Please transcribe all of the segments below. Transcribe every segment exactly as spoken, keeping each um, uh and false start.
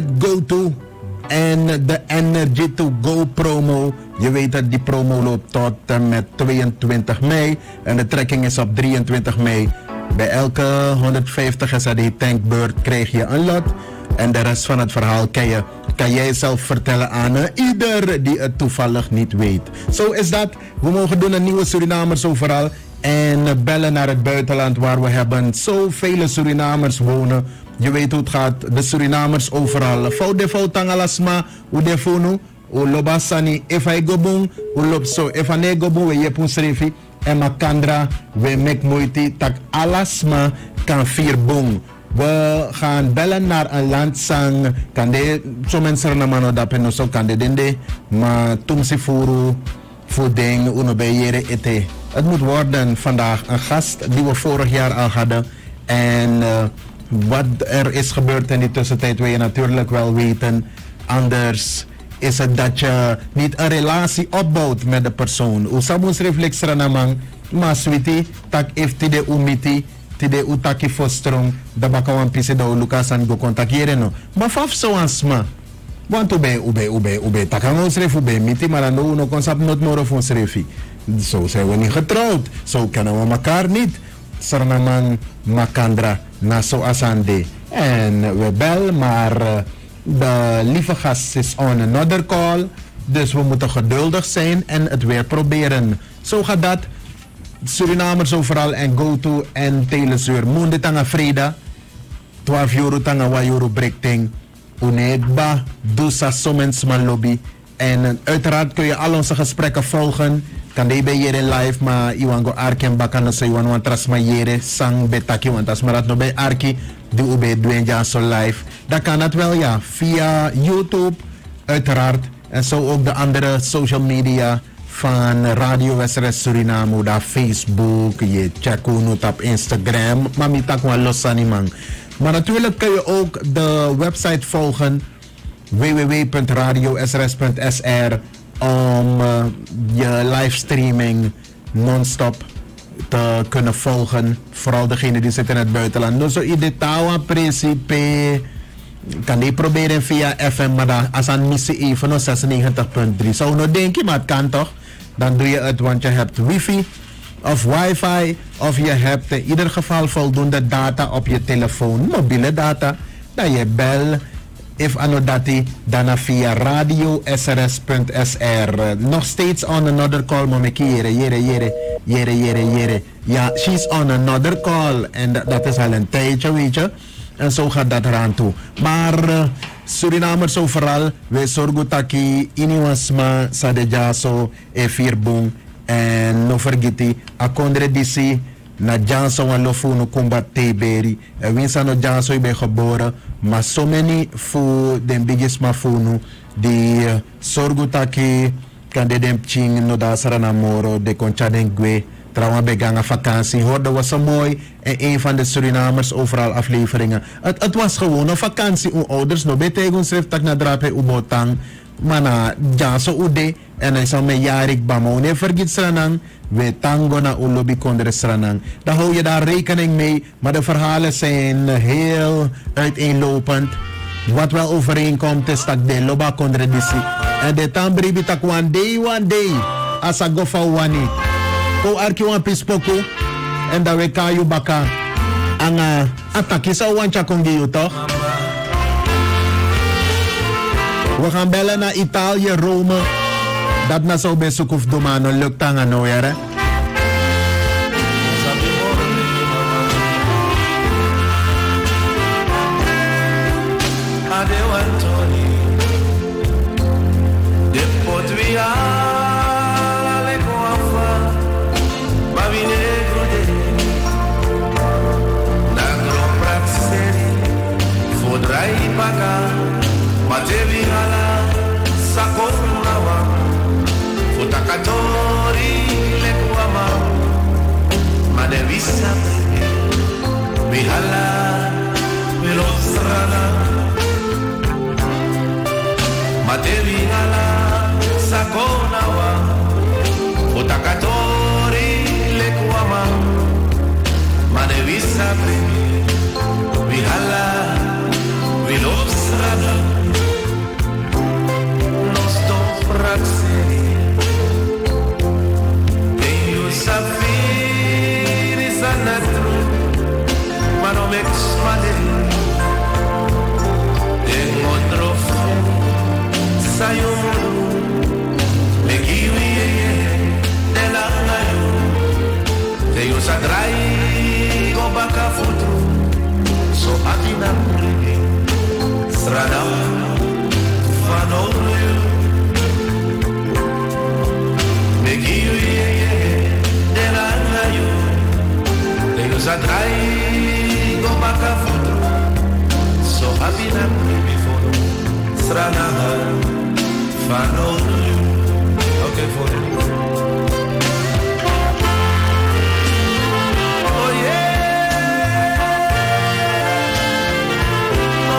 met GoTo en de Energy to Go promo. Je weet dat die promo loopt tot en met tweeëntwintig mei en de trekking is op drieëntwintig mei. Bij elke honderdvijftig S A D tankbeurt krijg je een lot. En de rest van het verhaal kan, je, kan jij zelf vertellen aan uh, ieder die het toevallig niet weet. Zo is dat. We mogen doen een nieuwe Surinamers overal. En uh, bellen naar het buitenland waar we hebben zoveel Surinamers wonen. Je weet hoe het gaat. De Surinamers overal. Fout de fout tangalasma. Hoe de fonu. Hoe lobasani. Efai gobung. Hoe lop zo. Efane gobung. We jepun srefi. En makandra. We mek moeite. Tak alasma. Kan vier bong. We gaan bellen naar een landsang. Kan de zo mensen na mano dat pen zo kan de dende. Maar tumsi furu voeding uno bejere ete. Het moet worden vandaag een gast die we vorig jaar al hadden. En uh, wat er is gebeurd in die tussentijd wil je natuurlijk wel weten. Anders is het dat je niet een relatie opbouwt met de persoon. Usamus reflexra namang. Maar sweetie, tak ifti de umiti. Tide utaki fostrong da bakawan pise da Lucas an go kontakere no. Maar faf so asma. Want ube ube ube ube takang ons ref ube miti maar no no konsap not more of ons refi. Zo zijn we niet getrouwd. Zo kennen we elkaar niet. Sarnaman Makandra na so asande. En we bel maar uh, de lieve gast is on another call. Dus we moeten geduldig zijn en het weer proberen. Zo gaat dat. Surinamers overal en GoTo en Telesur. Munde tanga Freda. twaalf euro tanga wa euro breakting. Unegba. Dusa somens man lobby. En uiteraard kun je al onze gesprekken volgen. Kan de bij hier in live. Maar iwan go arki en bakan so iwan wan tras ma jere. Sang betaki want as marat no bij arki. Die ube dwenja so live. Dat kan dat wel ja. Via YouTube. Uiteraard. En zo ook de andere social media. Van Radio S R S Suriname, daar Facebook, je check het op Instagram, maar mi tak wel los aan man. Maar natuurlijk kun je ook de website volgen w w w punt radio s r s punt s r om uh, je livestreaming non-stop te kunnen volgen. Vooral degene die zitten in het buitenland. Dus zo in tawa principe kan die proberen via F M, maar dan als aan missie even zesennegentig punt drie. Zou nou denken, maar het kan toch? Dan doe je het, want je hebt wifi of wifi of je hebt in ieder geval voldoende data op je telefoon, mobiele data. Dan je bel, if anodati, dan via radio s r s punt s r. Nog steeds on another call, momeki, jere, jere, jere, jere, jere, jere. Ja, she's on another call en dat, dat is al een tijdje, weet je. En zo gaat dat eraan toe. Maar uh, Surinamers overal, we zorgen dat je iniwasma sadejaso e firbung en no vergeti akondre disi na janso wan lofuno kumba teberi. En winsa no janso ibe geboren, maar so many fu den biggest mafunu die uh, zorgen dat je kan de dem ching no da saranamoro de concha den gwe. Trouwens, bij gangen vakantie hoorde was zo mooi en een van de Surinamers overal afleveringen. Het, het was gewoon een vakantie. Uw ouders no betekent schrift dat na drape ubotang. Maar na jaso ude en hij zou me jarik bamone vergit sranang. We tango na ulobi kondre sranang. Dan hou je daar rekening mee. Maar de verhalen zijn heel uiteenlopend. Wat wel overeenkomt is dat de loba kondre disi. En de tambribi tak one day, one day. Asa gofa wani. O arki wan pispoko en dat we kayu baka ang uh, ataki sa wancha kongi toch? We gaan bellen naar Italië, Rome. Dat na zo bezoek of domano lukt aan nou hè? Matevi hala sakonawa futakatori lekuama madevisa bihala vilosrana matevi hala sakonawa futakatori lekuama madevisa bihala vilosrana Fanolu. Okay, for you. Oh yeah. Oh.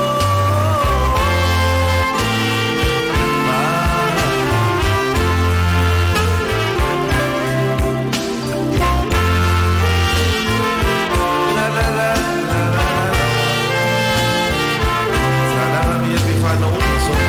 La la la la la. Strada mia mi fanno un solo.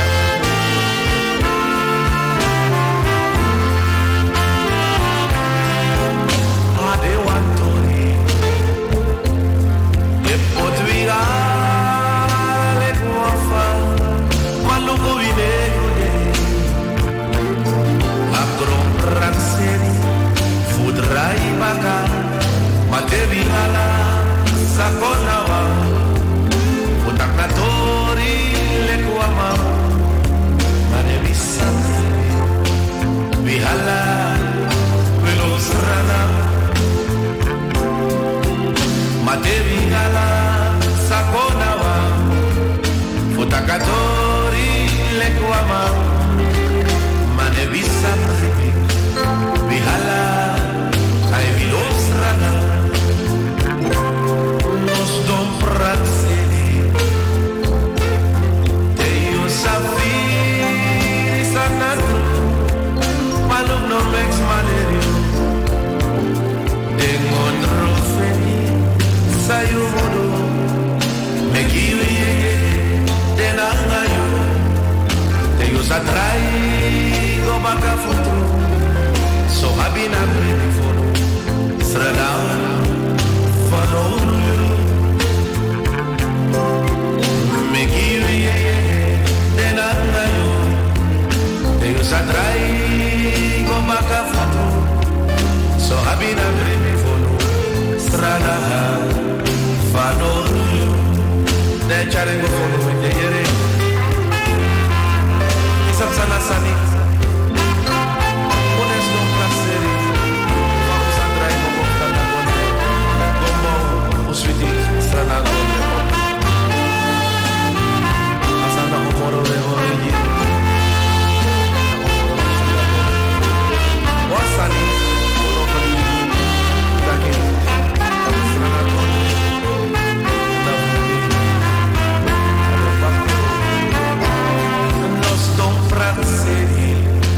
Materiala sakonawa utakatori lekuama manevisa bihala velosrana materiala sakonawa utakatori lekuama manevisa bihala ai velosrana Traigo baka futuro, so habina pretty for strada fanolu me give then angayo te sa traigo baka futuro, so habina pretty for strada fanolu de charengo for me yere Sana sani, pones no prazer, vamos atrás do computador, como os vídeos estranados, passando o moro de hoje, o sani, o daqui, estranado, da prazer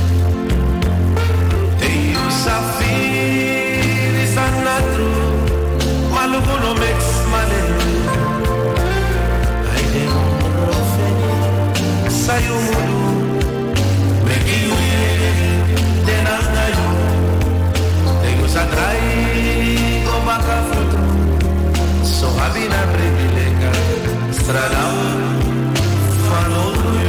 tenho safir e sanatru maluco no mix maneiro aí dentro no saiu mudo me guiou de nada eu tenho satrai com vaca futuro só rabina privilegia estrada falou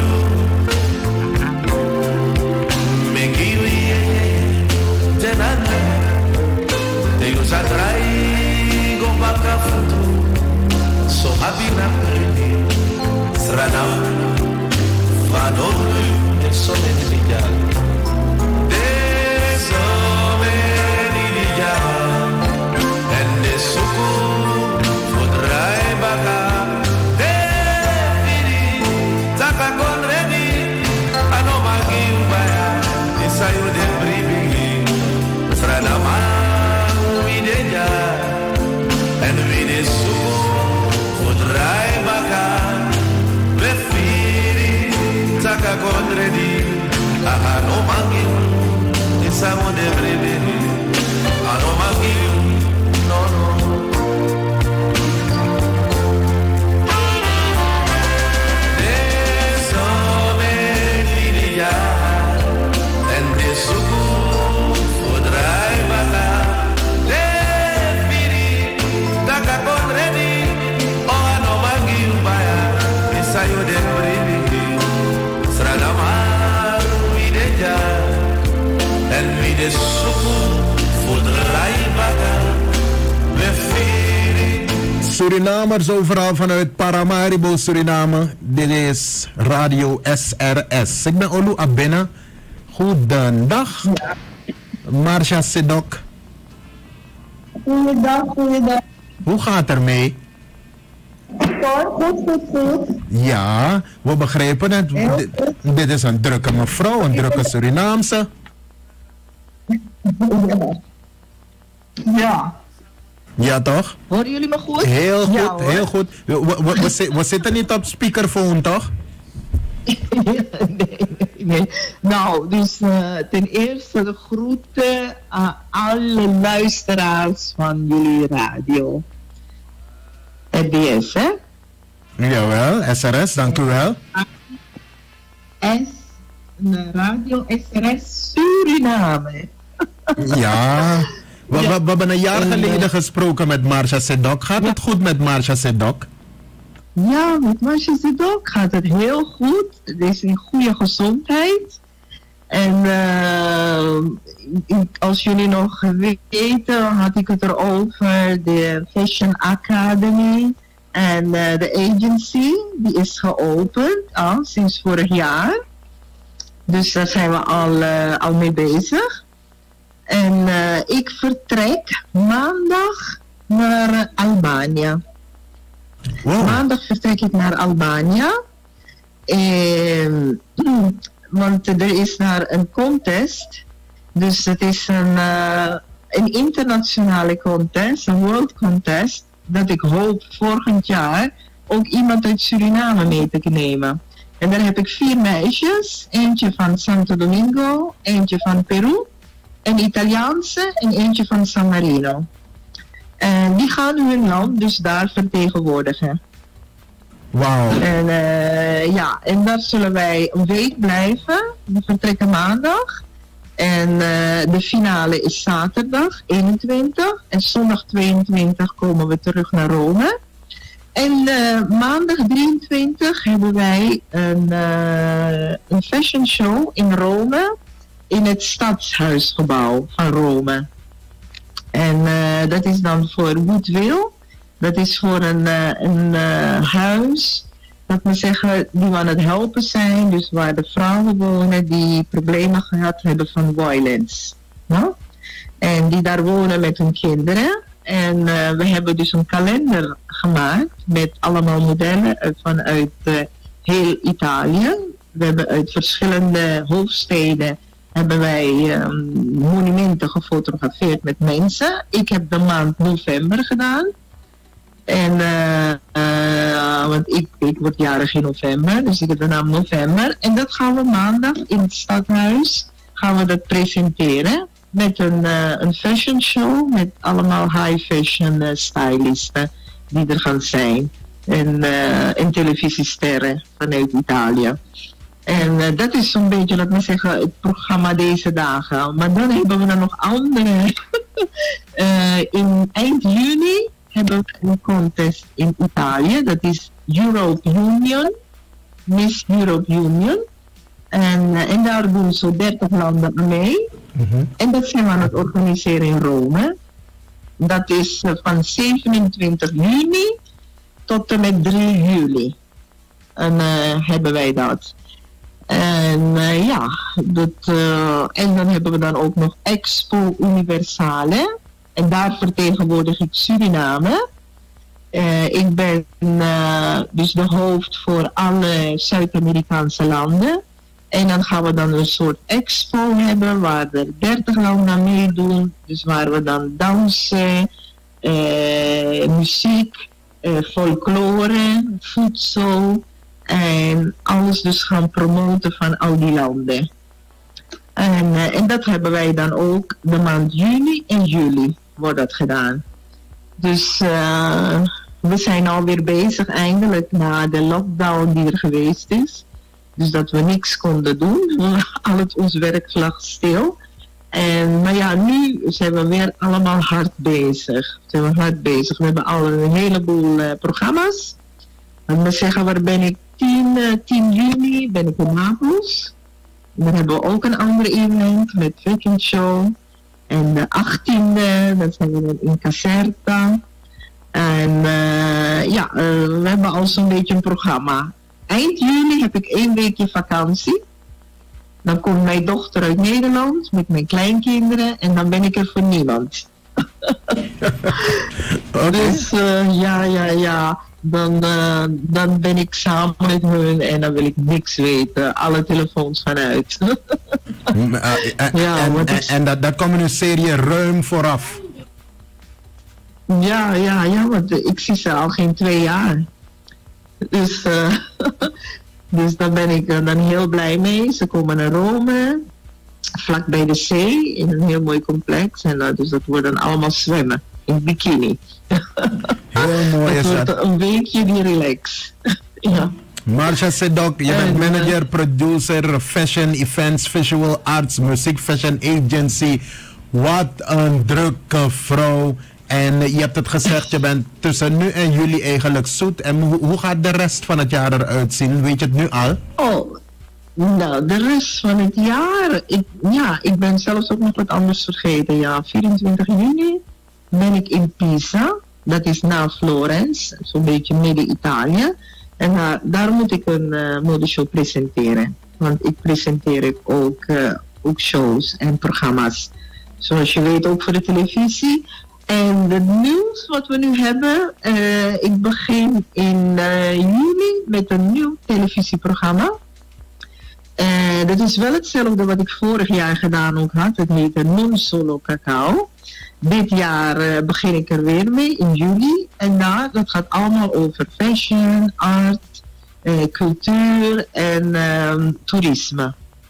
Tenho já traído vaca futuro, só rabina prende, stradão, fanolo, de somenilha, de somenilha, e de suco, fudrai vaca, de viri, taca con redi, anomagi umbaya, e saiu de bribi. Strada videja en vide su potrai baka preferi taka gondredi aha no mangi isamo de breveri ano mangi no no eso me diría en de su Saiu de bribi, strada maru videja, en vide suku, fudrai baka, preferi. Surinamers overal vanuit Paramaribo, Suriname. Dit is Radio S R S. Ik ben Olu Abena. Goedendag. Marcia Sedok. Goedendag, goedendag. Hoe gaat het ermee? Goed, goed, goed, goed. Ja, we begrijpen het. Heel goed. Dit is een drukke mevrouw, een drukke Surinaamse. Ja. Ja. Ja, toch? Horen jullie me goed? Heel goed, Ja, hoor. heel goed. We, we, we, zi- we zitten niet op speakerphone, toch? nee, nee, nee. Nou, dus uh, ten eerste de groeten aan alle luisteraars van jullie radio. R D S, hè? Jawel, S R S, dank u wel. S, de radio S R S Suriname. Ja, we, we, we hebben een jaar En, geleden uh, gesproken met Marcia Sedok. Gaat ja. het goed met Marcia Sedok? Ja, met Marcia Sedok gaat het heel goed. Het is in goede gezondheid. En uh, als jullie nog weten, had ik het erover, de Fashion Academy en uh, de agency, die is geopend al sinds vorig jaar. Dus daar zijn we al, uh, al mee bezig. En uh, ik vertrek maandag naar Albanië. Wow. Maandag vertrek ik naar Albanië. En, want er is daar een contest. Dus het is een, uh, een internationale contest, een world contest. Dat ik hoop volgend jaar ook iemand uit Suriname mee te nemen. En daar heb ik vier meisjes. Eentje van Santo Domingo, eentje van Peru, een Italiaanse en eentje van San Marino. En die gaan hun land dus daar vertegenwoordigen. Wauw. En uh, ja, en daar zullen wij een week blijven. We vertrekken maandag. En uh, de finale is zaterdag eenentwintig. En zondag tweeëntwintig komen we terug naar Rome. En uh, maandag drieëntwintig hebben wij een, uh, een fashion show in Rome. In het Stadshuisgebouw van Rome. En uh, dat is dan voor Goodwill. Dat is voor een, uh, een uh, huis, dat we zeggen, die we aan het helpen zijn. Dus waar de vrouwen wonen die problemen gehad hebben van violence. No? En die daar wonen met hun kinderen. En uh, we hebben dus een kalender gemaakt met allemaal modellen uit, vanuit uh, heel Italië. We hebben uit verschillende hoofdsteden hebben wij um, monumenten gefotografeerd met mensen. Ik heb de maand november gedaan. En, uh, uh, want ik, ik word jarig in november, dus ik heb de naam november. En dat gaan we maandag in het stadhuis, gaan we dat presenteren. Met een, uh, een fashion show, met allemaal high fashion uh, stylisten die er gaan zijn. En, uh, en televisiesterren vanuit Italië. En uh, dat is zo'n beetje, laat me zeggen, het programma deze dagen. Maar dan hebben we dan nog andere. uh, in eind juni hebben we een contest in Italië. Dat is Europe Union. Miss Europe Union. En, uh, en daar doen zo dertig landen mee. Mm-hmm. En dat zijn we aan het organiseren in Rome. Dat is uh, van zevenentwintig juni tot en met drie juli. En uh, hebben wij dat. En uh, ja, dat, uh, en dan hebben we dan ook nog Expo Universale. En daar vertegenwoordig ik Suriname. Uh, ik ben uh, dus de hoofd voor alle Zuid-Amerikaanse landen. En dan gaan we dan een soort expo hebben waar er dertig landen aan meedoen. Dus waar we dan dansen, uh, muziek, uh, folklore, voedsel. En alles dus gaan promoten van al die landen. En, uh, en dat hebben wij dan ook de maand juni en juli wordt dat gedaan. Dus uh, we zijn alweer bezig eindelijk na de lockdown die er geweest is. Dus dat we niks konden doen. Al het ons werk lag stil. En, maar ja, nu zijn we weer allemaal hard bezig. Zijn we hard bezig. We hebben al een heleboel uh, programma's. Laat me zeggen, waar ben ik? tien juni ben ik in Napels. Dan hebben we ook een ander event met Fashion Show. En de achttiende, dan zijn we dan in Caserta. En uh, ja, uh, we hebben al zo'n beetje een programma. Eind juli heb ik één weekje vakantie. Dan komt mijn dochter uit Nederland met mijn kleinkinderen. En dan ben ik er voor niemand. Okay. Dus uh, ja, ja, ja. dan, uh, dan ben ik samen met hun en dan wil ik niks weten. Alle telefoons gaan uit. uh, uh, ja, en en, is... en dat, dat communiceer je ruim vooraf? Ja, ja, ja, want ik zie ze al geen twee jaar. Dus, uh, dus daar ben ik uh, dan heel blij mee. Ze komen naar Rome, vlak bij de zee, in een heel mooi complex. En uh, dus dat wordt dan allemaal zwemmen, in bikini. Heel mooi is dat. Een weekje die relax. Ja. Marcia Sedok, je bent manager, producer, fashion, events, visual arts, muziek, fashion agency. Wat een drukke vrouw. En je hebt het gezegd, je bent tussen nu en juli eigenlijk zoet. En hoe, hoe gaat de rest van het jaar eruit zien? Weet je het nu al? Oh, nou, de rest van het jaar. Ik, ja, ik ben zelfs ook nog wat anders vergeten. Ja, vierentwintig juni ben ik in Pisa. Dat is na Florence, zo'n beetje midden Italië. En uh, daar moet ik een uh, modeshow presenteren. Want ik presenteer ook, uh, ook shows en programma's. Zoals je weet ook voor de televisie. En het nieuws wat we nu hebben, uh, ik begin in uh, juli met een nieuw televisieprogramma. Uh, dat is wel hetzelfde wat ik vorig jaar gedaan ook had. Het heette Non Solo Cacao. Dit jaar uh, begin ik er weer mee in juli. En daar, dat gaat allemaal over fashion, art, uh, cultuur en uh, toerisme.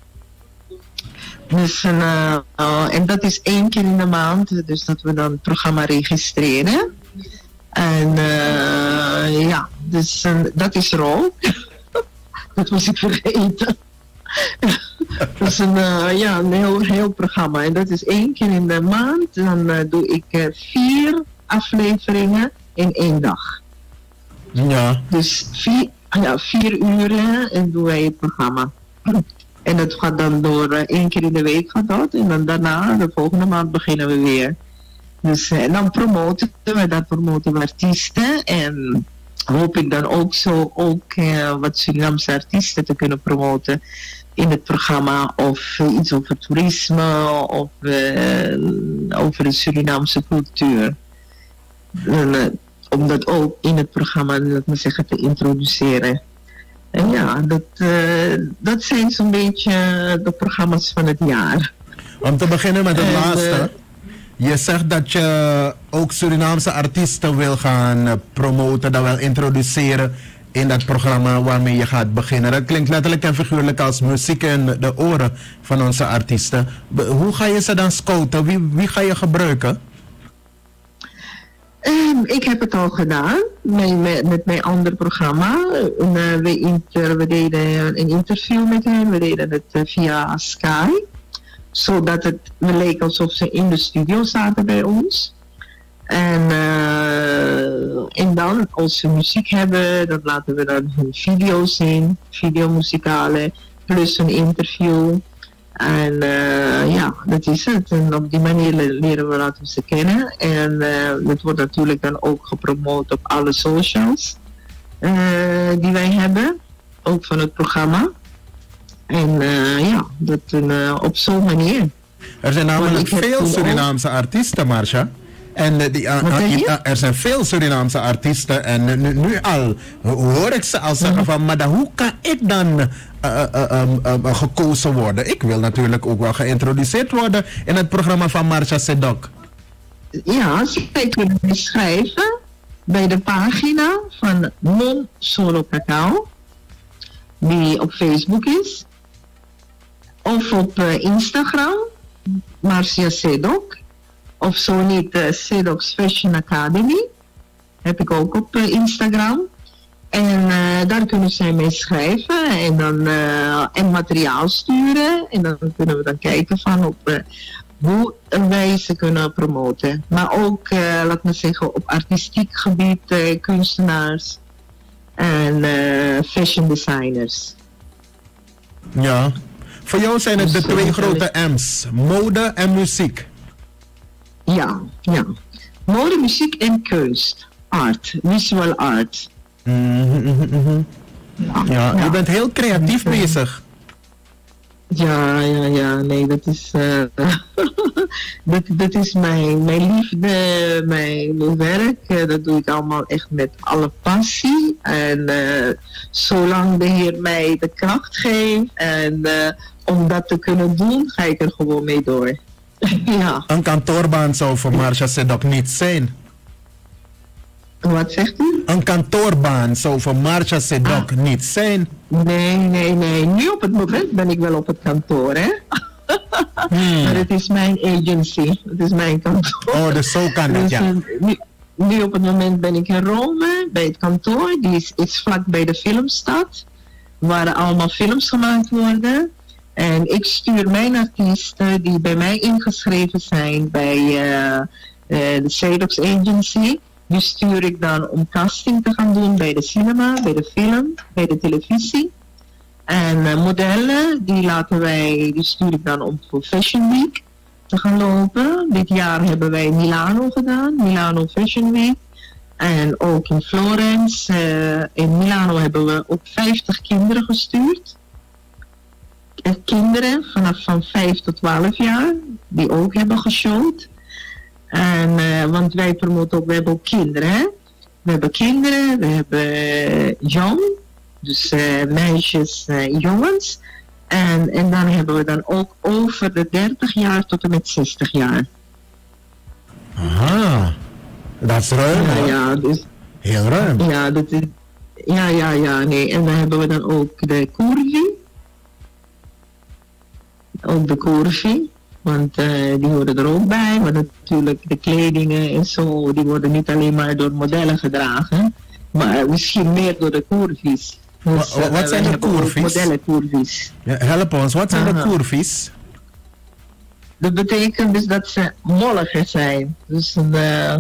Dus, uh, uh, en dat is één keer in de maand, dus dat we dan het programma registreren. En uh, ja, dus uh, dat is rook. Dat was ik vergeten. Dat is een, uh, ja, een heel, heel programma. En dat is één keer in de maand. Dan uh, doe ik uh, vier afleveringen in één dag. Ja. Dus vier, ja, vier uren en doen wij het programma. En dat gaat dan door uh, één keer in de week gaat dat. En dan daarna, de volgende maand, beginnen we weer. Dus uh, en dan promoten we, dat promoten we artiesten. En hoop ik dan ook zo ook uh, wat Surinaamse artiesten te kunnen promoten in het programma. Of uh, iets over toerisme of uh, over de Surinaamse cultuur. En, uh, om dat ook in het programma, laat maar zeggen, te introduceren. En ja, dat, uh, dat zijn zo'n beetje de programma's van het jaar. Om te beginnen met het en, laatste. Uh, je zegt dat je ook Surinaamse artiesten wil gaan uh, promoten, dat wil introduceren in dat programma waarmee je gaat beginnen. Dat klinkt letterlijk en figuurlijk als muziek in de oren van onze artiesten. Be- hoe ga je ze dan scouten? Wie, wie ga je gebruiken? Um, ik heb het al gedaan met, met, met mijn ander programma. Uh, we, inter, we deden een interview met hen. We deden het uh, via Skype. Zodat het leek alsof ze in de studio zaten bij ons. En, uh, en dan, als ze muziek hebben, dan laten we dan hun video's zien. Videomuzikale, plus een interview. En uh, ja, dat is het. En op die manier leren we laten we ze kennen. En uh, het wordt natuurlijk dan ook gepromoot op alle socials uh, die wij hebben. Ook van het programma. En uh, ja, dat uh, op zo'n manier. Er zijn namelijk veel Surinaamse ook... artiesten, Marcia. En uh, die, uh, uh, uh, er zijn veel Surinaamse artiesten en uh, nu, nu al hoor ik ze al zeggen van, maar dan, hoe kan ik dan uh, uh, uh, um, uh, gekozen worden? Ik wil natuurlijk ook wel geïntroduceerd worden in het programma van Marcia Sedok. Ja, zij kunnen schrijven bij de pagina van Non Solo Cacao, die op Facebook is, of op uh, Instagram, Marcia Sedok. Of zo niet, uh, Sedok's Fashion Academy. Heb ik ook op uh, Instagram. En uh, daar kunnen zij mee schrijven en dan uh, en materiaal sturen. En dan kunnen we dan kijken van op uh, hoe wij ze kunnen promoten. Maar ook, uh, laat me zeggen, op artistiek gebied, uh, kunstenaars en uh, fashion designers. Ja, voor jou zijn het de dus, twee uh, grote M's, mode en muziek. Ja, ja. Mode, muziek en kunst. Art, visual art. Mm-hmm, mm-hmm. Ja, ja, ja, je bent heel creatief ja. bezig. Ja, ja, ja, nee, dat is, uh, dat, dat is mijn, mijn liefde, mijn, mijn werk. Uh, dat doe ik allemaal echt met alle passie. En uh, zolang de Heer mij de kracht geeft en uh, om dat te kunnen doen, ga ik er gewoon mee door. Ja. Een kantoorbaan zou voor Marcia Sedok niet zijn. Wat zegt u? Een kantoorbaan zou voor Marcia Sedok ah. niet zijn. Nee, nee, nee. Nu op het moment ben ik wel op het kantoor, hè? Hmm. Maar het is mijn agency. Het is mijn kantoor. Oh, dus zo kan het, dus, ja. Nu, nu op het moment ben ik in Rome, bij het kantoor. Die is, is vlak bij de filmstad, waar allemaal films gemaakt worden. En ik stuur mijn artiesten die bij mij ingeschreven zijn bij uh, uh, de Sedox Agency. Die stuur ik dan om casting te gaan doen bij de cinema, bij de film, bij de televisie. En uh, modellen, die laten wij, die stuur ik dan om voor Fashion Week te gaan lopen. Dit jaar hebben wij Milano gedaan, Milano Fashion Week. En ook in Florence, uh, in Milano hebben we ook vijftig kinderen gestuurd. En kinderen vanaf van vijf tot twaalf jaar, die ook hebben geshowd. En, uh, want wij promoten ook, we hebben ook kinderen, hè? We hebben kinderen, we hebben uh, jong, dus uh, meisjes, uh, jongens. En, en dan hebben we dan ook over de dertig jaar tot en met zestig jaar. Aha, dat is ruim, ja, ja, dus, heel ruim. Ja, dat is, ja, ja, ja, nee. En dan hebben we dan ook de curvy. Ook de curvy. Want uh, die horen er ook bij, want natuurlijk de kledingen en zo, die worden niet alleen maar door modellen gedragen, maar misschien meer door de curvies. Dus, uh, wat zijn de curvies? Modellen curvies. Ja, help ons, wat zijn Aha. de curvies? Dat betekent dus dat ze molliger zijn. Dus uh,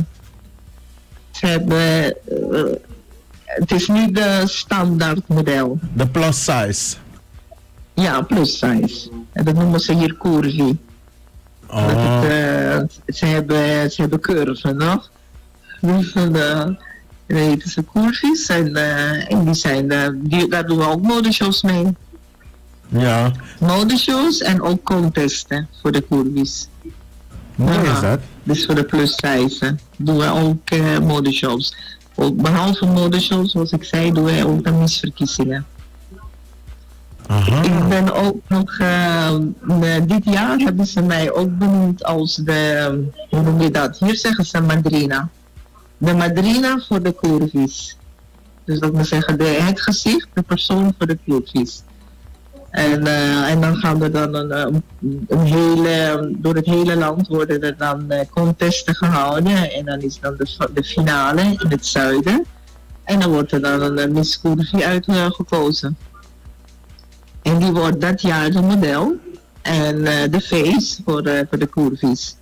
ze hebben, uh, het is niet de standaard model. De plus size? Ja, plus size. En dat noemen ze hier curvy. Oh. Dat het, uh, ze, hebben, ze hebben curven, nog. Dus uh, weten ze curvies en, uh, en die zijn, uh, die, daar doen we ook modeshows mee. Ja. Modeshows en ook contesten voor de curvies. Mooi is dat. Dus voor de plus size doen we ook uh, modeshows. Ook behalve modeshows, zoals ik zei, doen we ook de misverkiezingen. Aha. Ik ben ook nog, uh, dit jaar hebben ze mij ook benoemd als de, hoe noem je dat? Hier zeggen ze madrina. De madrina voor de curvies. Dus dat wil zeggen, de, het gezicht, de persoon voor de curvies. En, uh, en dan gaan er dan een, een hele, door het hele land worden er dan uh, contesten gehouden. En dan is dan de, de finale in het zuiden. En dan wordt er dan een, een Miss Curvy uitgekozen. En die wordt dat jaar de model en uh, de face voor, uh, voor de curvies.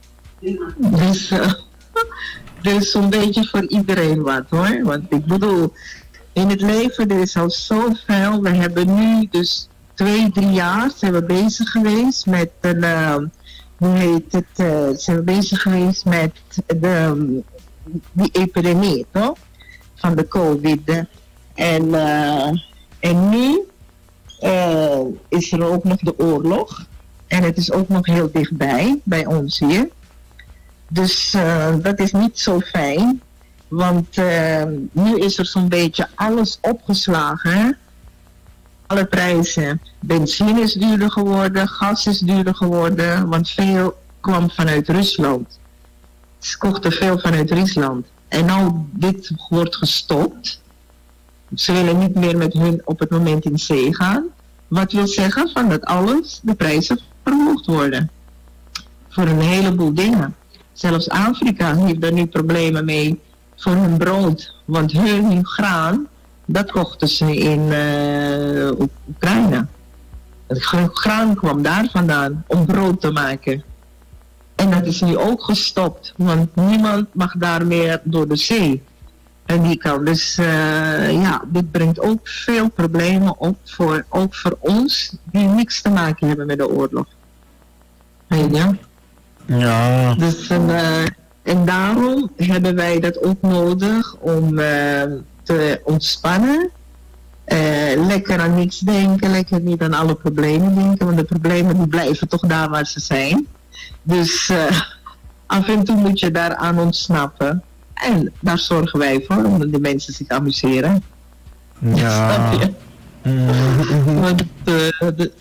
Dus, uh, dus zo'n beetje voor iedereen wat hoor. Want ik bedoel, in het leven er is al zoveel. We hebben nu dus twee, drie jaar zijn we bezig geweest met een, uh, hoe heet het, uh, zijn we bezig geweest met de, die epidemie toch? Van de COVID. En, uh, en nu Uh, is er ook nog de oorlog. En het is ook nog heel dichtbij, bij ons hier. Dus uh, dat is niet zo fijn. Want uh, nu is er zo'n beetje alles opgeslagen. Hè? Alle prijzen. Benzine is duurder geworden, gas is duurder geworden. Want veel kwam vanuit Rusland. Ze kochten veel vanuit Rusland. En nou, dit wordt gestopt. Ze willen niet meer met hun op het moment in zee gaan. Wat wil zeggen van dat alles, de prijzen verhoogd worden. Voor een heleboel dingen. Zelfs Afrika heeft daar nu problemen mee voor hun brood. Want hun graan, dat kochten ze in uh, Oekraïne. Het graan kwam daar vandaan om brood te maken. En dat is nu ook gestopt, want niemand mag daar meer door de zee. En die kan dus, uh, ja, dit brengt ook veel problemen op, voor, ook voor ons, die niks te maken hebben met de oorlog. Weet je? Ja. Dus, uh, en daarom hebben wij dat ook nodig om uh, te ontspannen. Uh, lekker aan niks denken, lekker niet aan alle problemen denken, want de problemen die blijven toch daar waar ze zijn. Dus uh, af en toe moet je daaraan ontsnappen. En daar zorgen wij voor, omdat de mensen zich amuseren. Ja. Snap je? Mm-hmm. Want, uh, de,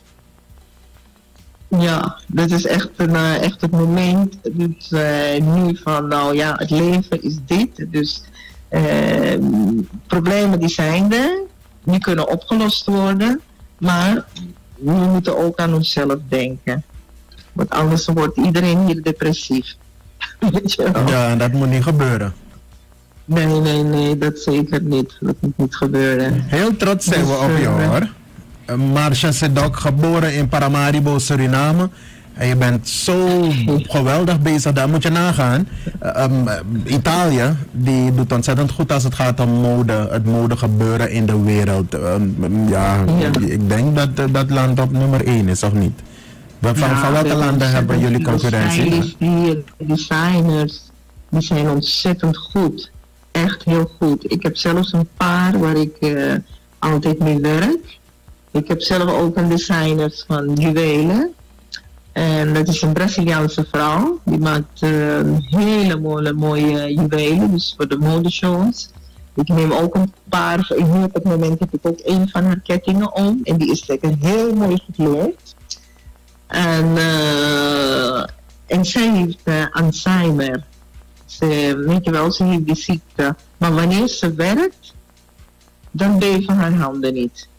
ja, dat is echt, een, uh, echt het moment dus, uh, nu van, nou ja, het leven is dit. Dus uh, problemen die zijn er, die kunnen opgelost worden. Maar we moeten ook aan onszelf denken. Want anders wordt iedereen hier depressief. Weet je wel? Ja, en dat moet niet gebeuren. Nee, nee, nee, dat zeker niet. Dat moet niet gebeuren. Heel trots zijn we op je hoor. Marcia Sedok, geboren in Paramaribo, Suriname. En je bent zo geweldig bezig, daar moet je nagaan. Uh, um, Italië, die doet ontzettend goed als het gaat om mode, het mode gebeuren in de wereld. Um, ja, ja, ik denk dat uh, dat land op nummer één is, of niet? Van, ja, van welke landen hebben jullie concurrentie? Die designers, die zijn ontzettend goed. Echt heel goed. Ik heb zelfs een paar waar ik uh, altijd mee werk. Ik heb zelf ook een designer van juwelen. En dat is een Braziliaanse vrouw. Die maakt uh, hele mooie, mooie juwelen, dus voor de modeshows. Ik neem ook een paar, nu op het moment heb ik ook een van haar kettingen om. En die is lekker heel mooi gekleurd. En, uh, en zij heeft uh, Alzheimer. Ze, weet je wel, ze heeft die ziekte. Maar wanneer ze werkt, dan beven haar handen niet.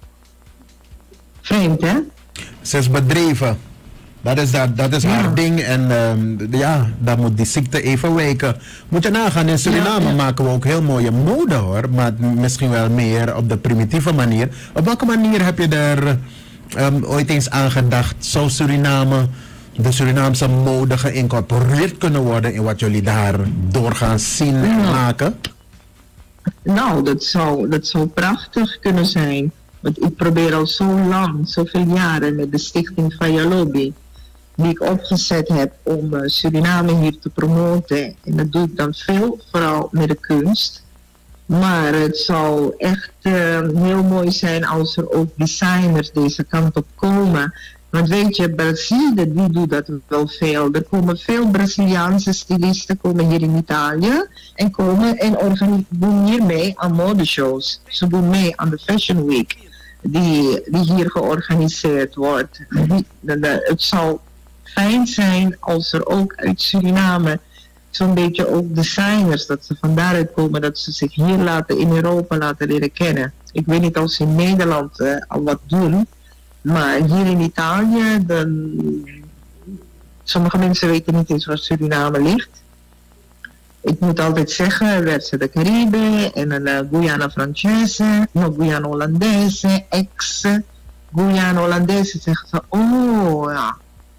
Vreemd, hè? Ze is bedreven. Dat is, dat, dat is ja. haar ding en um, ja, dan moet die ziekte even wijken. Moet je nagaan, in Suriname ja, ja. maken we ook heel mooie mode hoor, maar misschien wel meer op de primitieve manier. Op welke manier heb je er um, ooit eens aan gedacht, zou Suriname, de Surinaamse mode geïncorporeerd kunnen worden in wat jullie daar doorgaans zien en ja. maken? Nou, dat zou, dat zou prachtig kunnen zijn. Want ik probeer al zo lang, zoveel jaren met de stichting Fayalobi, die ik opgezet heb om uh, Suriname hier te promoten. En dat doe ik dan veel, vooral met de kunst. Maar het zou echt uh, heel mooi zijn als er ook designers deze kant op komen. Want weet je, Brazilië, die doet dat wel veel. Er komen veel Braziliaanse stylisten komen hier in Italië en komen en organi- doen hier mee aan modeshows. Ze doen mee aan de Fashion Week die, die hier georganiseerd wordt. Die, de, de, het zou fijn zijn als er ook uit Suriname zo'n beetje ook designers, dat ze van daaruit komen, dat ze zich hier laten in Europa laten leren kennen. Ik weet niet of ze in Nederland uh, al wat doen. Maar hier in Italië, dan, sommige mensen weten niet eens waar Suriname ligt. Ik moet altijd zeggen, Verso de Caribe en een uh, Guyana Francese, no Guyana Hollandese, ex Guyana Hollandese, zeggen ze, oh ja.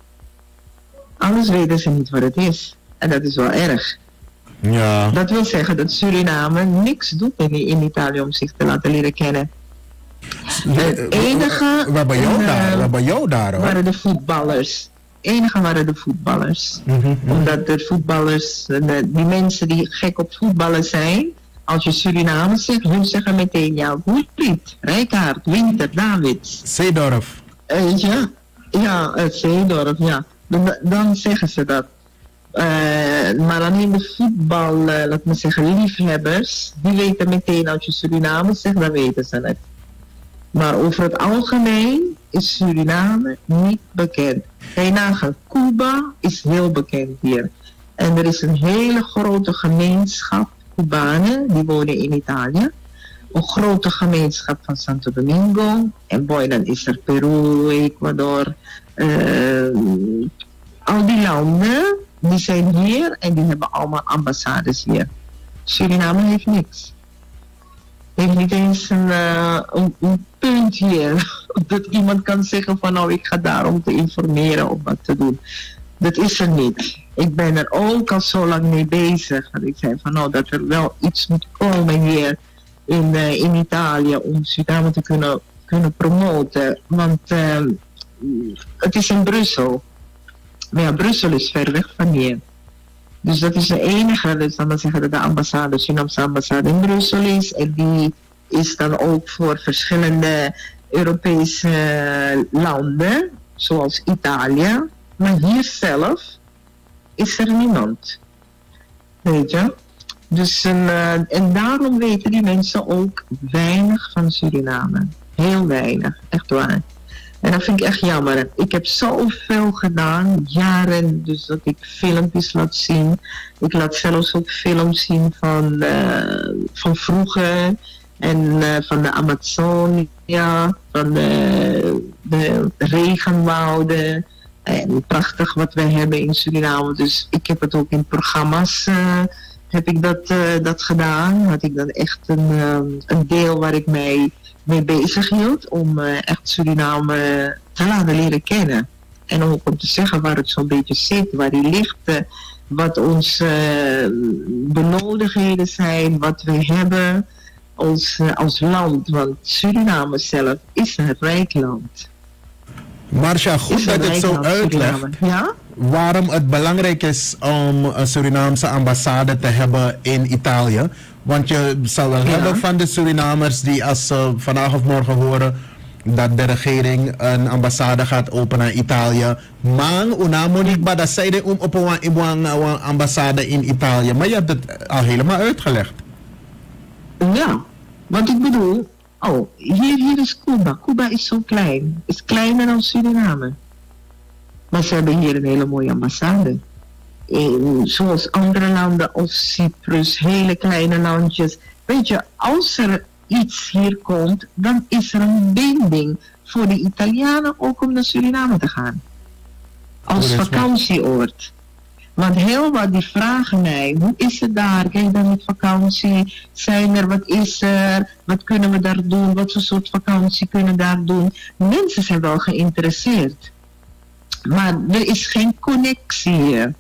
Alles weten ze niet wat het is. En dat is wel erg. Ja. Dat wil zeggen dat Suriname niks doet in, in Italië om zich te laten leren kennen. Het enige... Waar ben jou daar? Waar ben jou daar hoor? Waren de voetballers. Het enige waren de voetballers. Mm-hmm. Omdat de voetballers, de, die mensen die gek op voetballen zijn, als je Suriname zegt, hun zeggen meteen, ja, Goedlied, Rijkaard, Winter, Davids. Zeedorf. Uh, ja, ja, het Zeedorf, ja. Dan, dan zeggen ze dat. Uh, maar alleen de voetbal, uh, laat me zeggen, liefhebbers, die weten meteen als je Suriname zegt, dan weten ze het. Maar over het algemeen is Suriname niet bekend. Kijk nagaan, Cuba is heel bekend hier. En er is een hele grote gemeenschap Cubanen, die wonen in Italië. Een grote gemeenschap van Santo Domingo. En boy, dan is er Peru, Ecuador. Uh, al die landen, die zijn hier en die hebben allemaal ambassades hier. Suriname heeft niks. Heeft niet eens een, uh, een, een punt hier. Dat iemand kan zeggen van nou ik ga daar om te informeren of wat te doen. Dat is er niet. Ik ben er ook al zo lang mee bezig. Dat ik zei van nou dat er wel iets moet komen hier in, uh, in Italië om Suriname te kunnen, kunnen promoten. Want uh, het is in Brussel. Maar ja, Brussel is ver weg van hier. Dus dat is de enige, dus dan zeggen dat de ambassade, de Surinaamse ambassade in Brussel is. En die is dan ook voor verschillende Europese landen, zoals Italië. Maar hier zelf is er niemand. Weet je? Dus, uh, en daarom weten die mensen ook weinig van Suriname. Heel weinig, echt waar. En dat vind ik echt jammer. Ik heb zoveel gedaan, jaren, dus dat ik filmpjes laat zien. Ik laat zelfs ook films zien van, uh, van vroeger. En uh, van de Amazonia, van de, de regenwouden. En prachtig wat wij hebben in Suriname. Dus ik heb het ook in programma's uh, heb ik dat, uh, dat gedaan. Had ik dan echt een, um, een deel waar ik mij mee bezig hield. Om uh, echt Suriname te laten leren kennen. En ook om te zeggen waar het zo'n beetje zit, waar die ligt. Uh, wat onze uh, benodigdheden zijn, wat we hebben als, uh, als land. Want Suriname zelf is een rijk land. Marcia, goed dat je het zo uitlegt. Ja? Waarom het belangrijk is om een Surinaamse ambassade te hebben in Italië. Want je zal wel ja. hebben van de Surinamers die als ze vandaag of morgen horen dat de regering een ambassade gaat openen in Italië. Maar unamonik dat zeiden om op een ambassade in Italië. Maar je hebt het al helemaal uitgelegd. Ja, want ik bedoel, oh, hier, hier is Cuba. Cuba is zo klein. Is kleiner dan Suriname. Maar ze hebben hier een hele mooie ambassade. En zoals andere landen als Cyprus, hele kleine landjes. Weet je, als er iets hier komt, dan is er een binding voor de Italianen ook om naar Suriname te gaan. Als vakantieoord. Want heel wat die vragen mij, hoe is het daar? Kijk dan met vakantie, zijn er, wat is er? Wat kunnen we daar doen? Wat voor soort vakantie kunnen we daar doen? Mensen zijn wel geïnteresseerd. Maar er is geen connectie hier.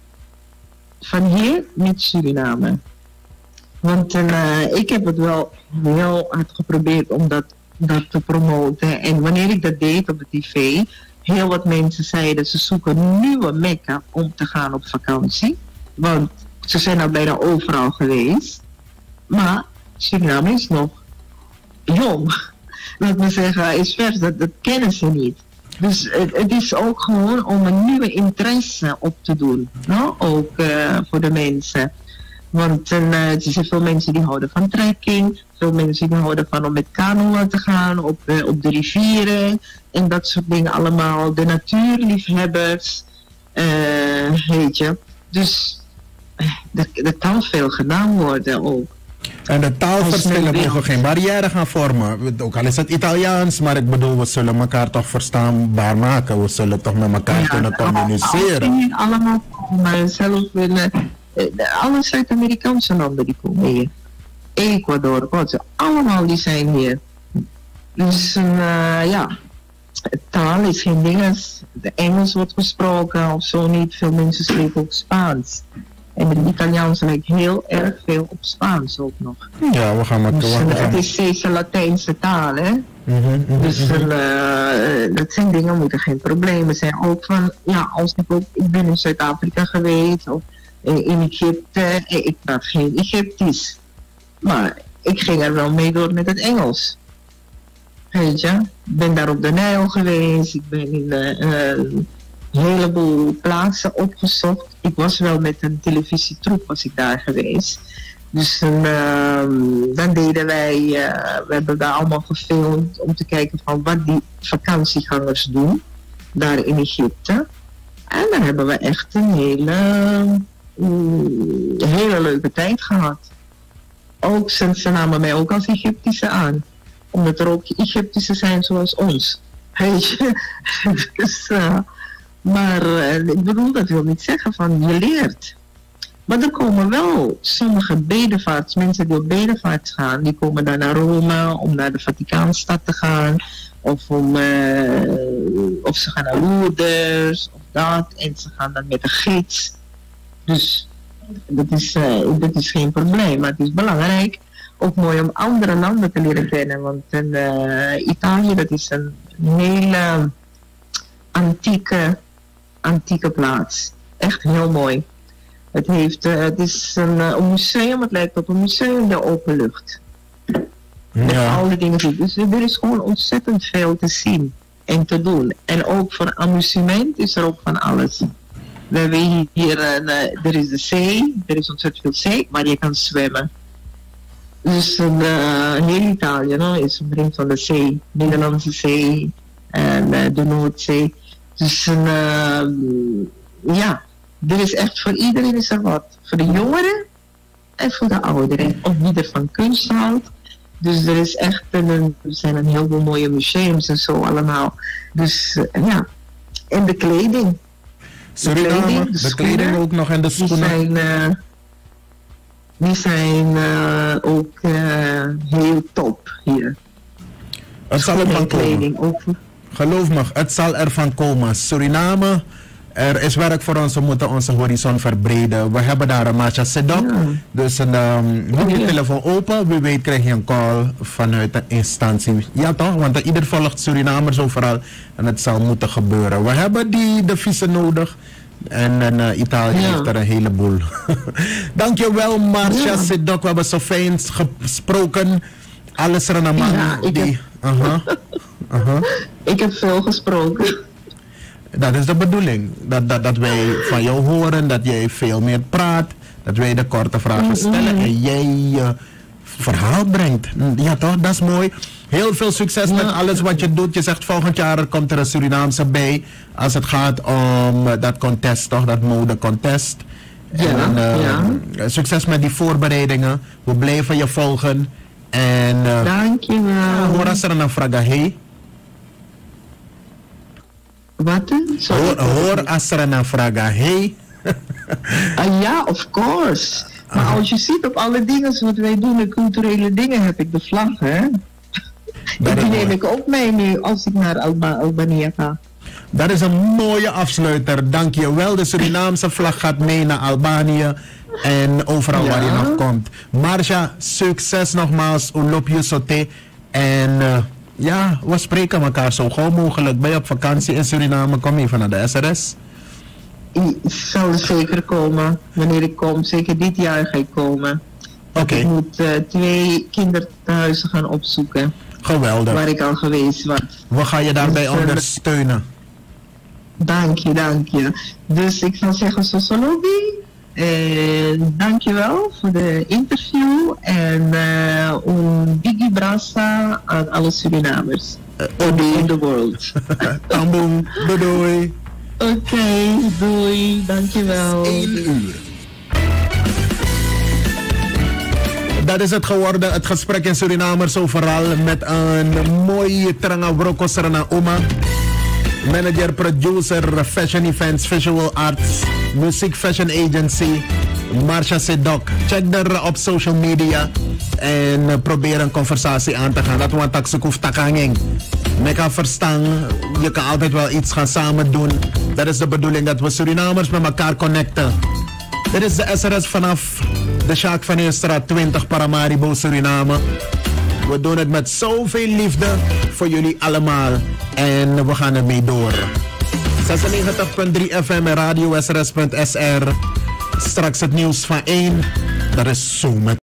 Van hier met Suriname. Want uh, ik heb het wel heel hard geprobeerd om dat, dat te promoten. En wanneer ik dat deed op de tv, heel wat mensen zeiden ze zoeken een nieuwe Mekka om te gaan op vakantie. Want ze zijn al bijna overal geweest. Maar Suriname is nog jong. Laat me zeggen, is vers, dat, dat kennen ze niet. Dus het, het is ook gewoon om een nieuwe interesse op te doen. No? Ook uh, voor de mensen. Want uh, er zijn veel mensen die houden van trekking. Veel mensen die houden van om met kanoën te gaan op, uh, op de rivieren. En dat soort dingen allemaal. De natuurliefhebbers. Uh, weet je. Dus er, er kan veel gedaan worden ook. En de taalverschillen mogen geen barrière gaan vormen. Ook al is het Italiaans, maar ik bedoel, we zullen elkaar toch verstaanbaar maken. We zullen toch met elkaar ja, kunnen communiceren. Niet allemaal, maar zelf willen. Alle Zuid-Amerikaanse landen die komen hier. Ecuador, wat, allemaal die zijn hier. Dus uh, ja, taal is geen ding. De Engels wordt gesproken of zo niet. Veel mensen spreken ook Spaans. En de Italiaans lijkt heel erg veel op Spaans ook nog. Ja, we gaan met... Dus, we gaan... Het is steeds een Latijnse taal, hè. Mm-hmm, mm-hmm. Dus uh, dat zijn dingen, moeten geen problemen zijn. Ook van, ja, als ik ook... Ik ben in Zuid-Afrika geweest, of in Egypte. Ik praat geen Egyptisch. Maar ik ging er wel mee door met het Engels. Weet je? Ik ben daar op de Nijl geweest. Ik ben in de... Uh, een heleboel plaatsen opgezocht. Ik was wel met een televisietroep was ik daar geweest. Dus uh, dan deden wij, uh, we hebben daar allemaal gefilmd om te kijken van wat die vakantiegangers doen. Daar in Egypte. En daar hebben we echt een hele, uh, hele leuke tijd gehad. Ook, ze, ze namen mij ook als Egyptische aan. Omdat er ook Egyptische zijn zoals ons. Weet je? Dus... Uh, Maar uh, ik bedoel, dat wil niet zeggen van je leert. Maar er komen wel sommige bedevaarts, mensen die op bedevaart gaan, die komen dan naar Rome om naar de Vaticaanstad te gaan. Of, om, uh, of ze gaan naar Lourdes of dat. En ze gaan dan met een gids. Dus dat is, uh, dat is geen probleem. Maar het is belangrijk, ook mooi om andere landen te leren kennen. Want in, uh, Italië, dat is een hele antieke... antieke plaats. Echt heel mooi. Het, heeft, uh, het is een, uh, een museum, het lijkt op een museum in de open lucht. Met Ja. alle dingen. Dus er is gewoon ontzettend veel te zien en te doen. En ook voor amusement is er ook van alles. We hebben hier, een, uh, er is de zee, er is ontzettend veel zee, waar je kan zwemmen. Dus uh, heel Italië no, is omringd van de zee, Nederlandse zee en uh, de Noordzee. Dus uh, ja, er is echt voor iedereen is er wat. Voor de jongeren en voor de ouderen. Of wie er van kunst houdt. Dus er is echt een, er zijn een heleboel mooie museums en zo allemaal. Dus uh, ja, en de kleding. Suriname, kleding, de, de kleding schoenen, ook nog en de Die schoenen. zijn, uh, die zijn uh, ook uh, heel top hier. Het zal Schoenen ervan en komen. kleding ook. Geloof me, het zal ervan komen. Suriname, er is werk voor ons. We moeten onze horizon verbreden. We hebben daar een Masha Sedok. Ja. Dus een, um, hou je Ja. telefoon open. Wie weet krijg je een call vanuit een instantie. Ja toch? Want uh, ieder volgt Surinamers overal. En het zal moeten gebeuren. We hebben die deviezen nodig. En, en uh, Italië Ja. heeft er een heleboel. Dankjewel Marcia Ja. Sedok. We hebben zo fijn gesproken. Alles er een man Ja, ik die... heb- Aha. Aha. Ik heb veel gesproken. Dat is de bedoeling. Dat, dat, dat wij van jou horen, dat jij veel meer praat, dat wij de korte vragen stellen en jij je verhaal brengt. Ja toch, dat is mooi. Heel veel succes Ja. met alles wat je doet. Je zegt volgend jaar komt er een Surinaamse bij als het gaat om uh, dat contest toch, dat modecontest. Ja, en, uh, ja. Succes met die voorbereidingen. We blijven je volgen. En uh, Dankjewel. hoor als er een vraag hey. Wat? Sorry. Hoor, hoor als er een vraag hey. Ah, ja, of course. Maar als je ziet op alle dingen wat wij doen, de culturele dingen, heb ik de vlag, hè? Dat is Die neem mooi. ik ook mee nu als ik naar Alba Albanië ga. Dat is een mooie afsluiter. Dank je wel. De Surinaamse vlag gaat mee naar Albanië. En overal Ja. waar je nog komt. Marcia, succes nogmaals. Ulopje sote. En uh, ja, we spreken elkaar zo gauw mogelijk. Ben je op vakantie in Suriname? Kom even naar de S R S. Ik zal er zeker komen. Wanneer ik kom, zeker dit jaar ga ik komen. Oké, Ik moet uh, twee kinderthuizen gaan opzoeken, geweldig. waar ik al geweest was. We gaan je daarbij Dus, uh, ondersteunen. Dank je, dank je. Dus ik zal zeggen, Sosolobi, eh, dank je wel voor de interview en uh, een biggie brasa aan alle Surinamers in the world. Tamboen, doei doei. Oké, doei, dank je wel. één uur. Dat is het geworden, het gesprek in Surinamers overal met een mooie Tranga Broko Serena Oma. Manager, producer, fashion events, visual arts, music fashion agency, Marcia Sedok. Check haar op social media en probeer een conversatie aan te gaan. Dat want ik zoek of takanging. Met kan verstaan, je kan altijd wel iets gaan samen doen. Dat is de bedoeling, dat we Surinamers met elkaar connecten. Dit is de S R S vanaf de Sjaak van Eerstraat twintig Paramaribo, Suriname. We doen het met zoveel liefde voor jullie allemaal. En we gaan ermee door. zesennegentig punt drie F M en radio S R S punt S R. Straks het nieuws van één. Dat is Zomertijd.